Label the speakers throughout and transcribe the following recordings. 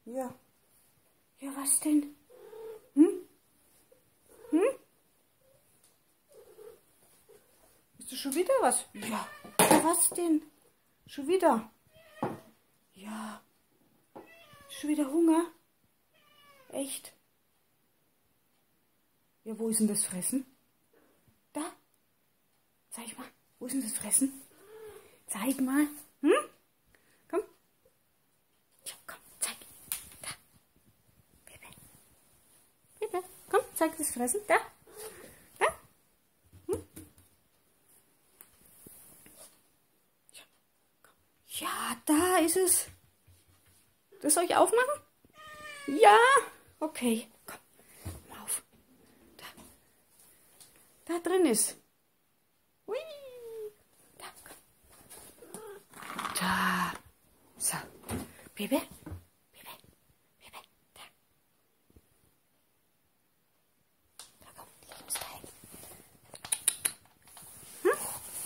Speaker 1: Ja. Ja, was denn? Hm? Hm? Ist das schon wieder was? Ja. Ja, was denn? Schon wieder? Ja. Schon wieder Hunger? Echt? Ja, wo ist denn das Fressen? Da? Zeig mal. Wo ist denn das Fressen? Zeig mal. Hm? Komm. Ja, komm, zeig. Da. Bibi. Bibi. Komm, zeig das Fressen. Da. Da. Hm? Ja, komm. Ja, da ist es. Das soll ich aufmachen? Ja. Okay. Komm. Mal auf. Da. Da drin ist. Hui. Da. Komm. Da. So. Baby. Baby. Baby. Da. Da komm. Leg uns da hin. Hm?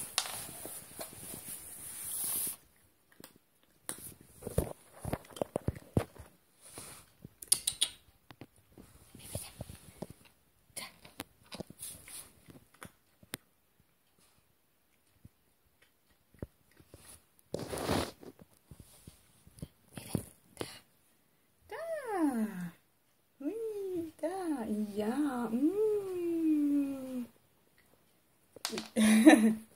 Speaker 1: Da. Da. Hui, da. Ja. Mm.